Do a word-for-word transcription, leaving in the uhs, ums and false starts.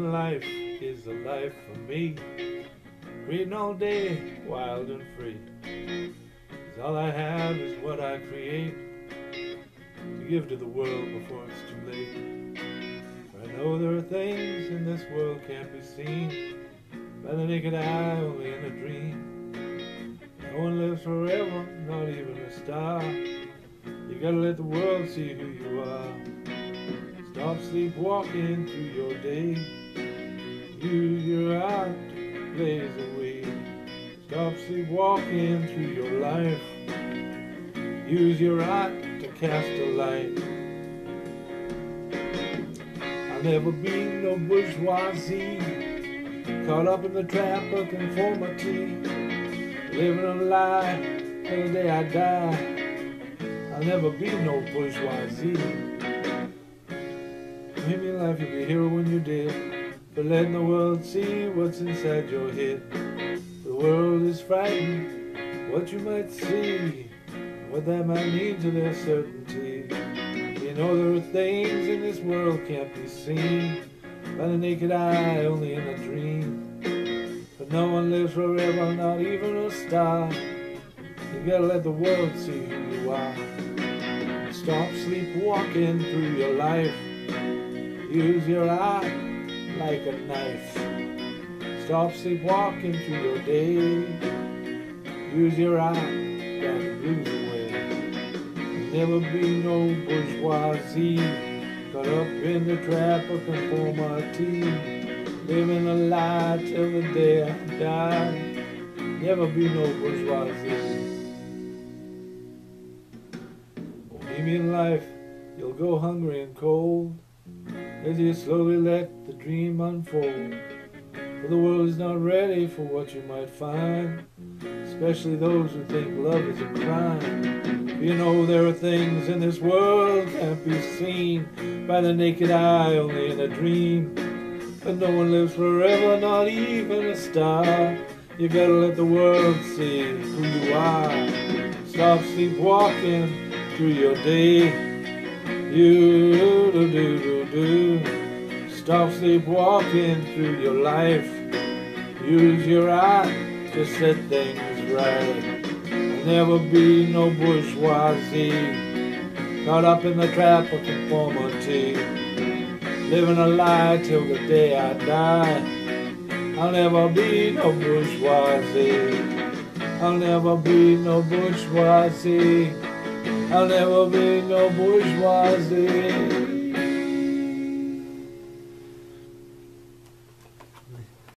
Bohemian life is the life for me. Creating all day, wild and free. 'Cause all I have is what I create, to give to the world before it's too late. For I know there are things in this world can't be seen by the naked eye, only in a dream. No one lives forever, not even a star. You gotta let the world see who you are. Stop sleepwalking through your day. Use your art to blaze a way. Stop sleepwalking through your life. Use your art to cast a light. I'll never be no bourgeoisie, caught up in the trap of conformity, living a lie till the day I die. I'll never be no bourgeoisie. Maybe in life you'll be a hero when you're dead, for letting the world see what's inside your head. The world is frightened, what you might see, what that might mean to their certainty. You know there are things in this world can't be seen by the naked eye, only in a dream. But no one lives forever, not even a star. You gotta let the world see who you are. Stop sleepwalking through your life. Use your eye like a knife. Stop sleepwalking through your day. Use your eye, drive the blues away. Never be no bourgeoisie, caught up in the trap of conformity, living a lie till the day I die. Never be no bourgeoisie. Bohemian life, you'll go hungry and cold as you slowly let the dream unfold. For the world is not ready for what you might find, especially those who think love is a crime. You know there are things in this world can't be seen by the naked eye, only in a dream. But no one lives forever, not even a star. You gotta let the world see who you are. Stop sleepwalking through your day. You do do do do. Stop sleepwalking through your life. Use your eye to set things right. Never be no bourgeoisie, caught up in the trap of conformity, living a lie till the day I die. I'll never be no bourgeoisie. I'll never be no bourgeoisie. I'll never be no bourgeoisie.